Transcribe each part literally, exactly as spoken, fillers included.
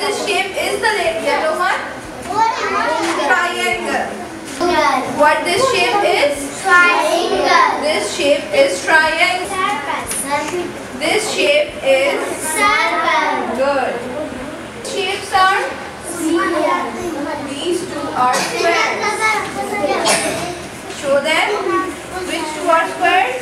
this shape is the yellow one? Triangle. What this shape is? Triangle. This shape is triangle. This shape is Circle. good. Shapes are? These two are squares. Show them. Which two are squares?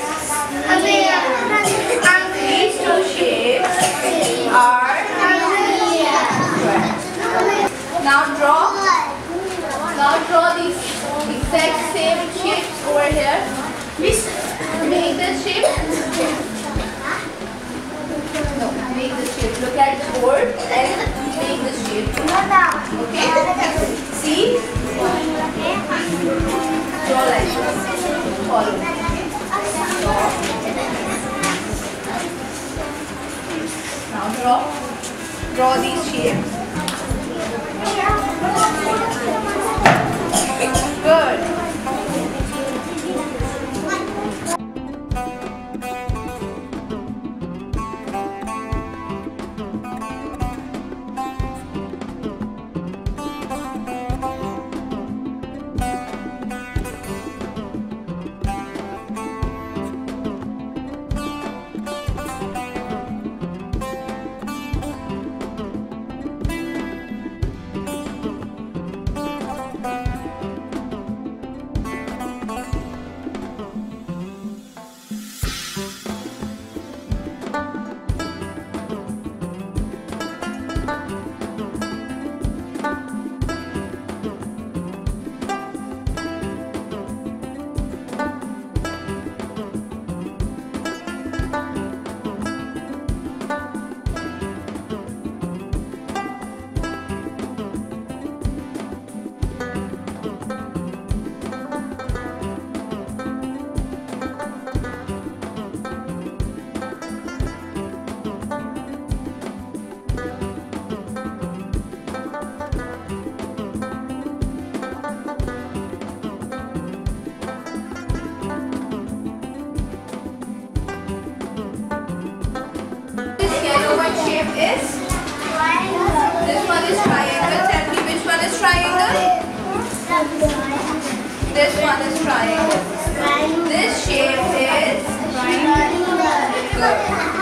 These two shapes are squares. Now draw. Now draw these exact same shapes over here. Make this shape. No, make this shape. Look at the board and make this shape. Okay? See? Draw like this. Follow. Now draw. Draw these shapes. Good. Is? This one is triangle. Tell me which one is triangle? This one is triangle. This shape is good.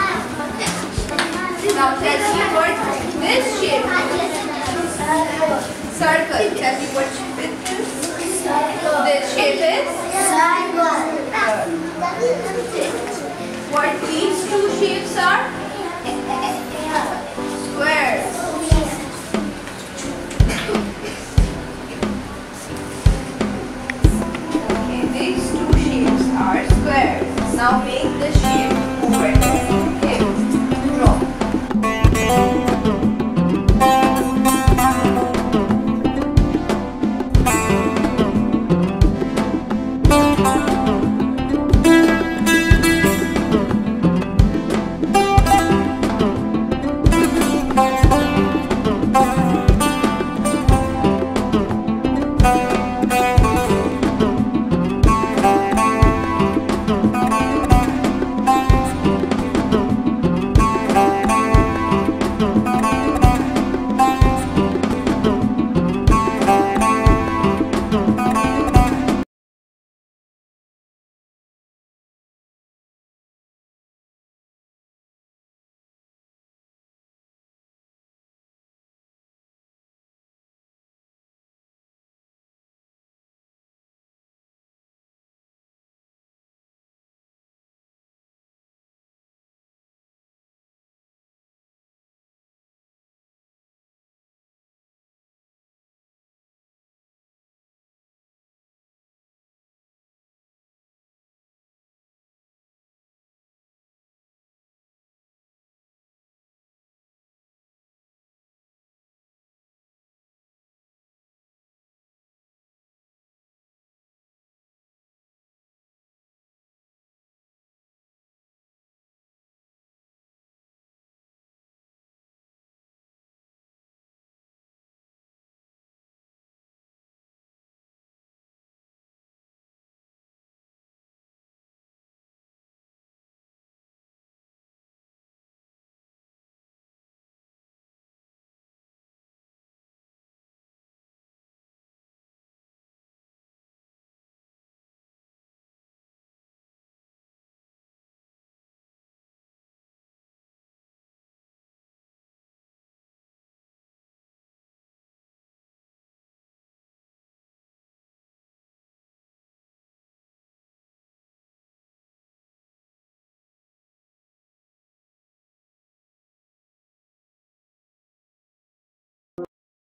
Now tell me what this shape is. Circle. Tell me what shape it is. This shape is good. What these two shapes are? Squares. Okay, these two shapes are squares. Now make the shape over here.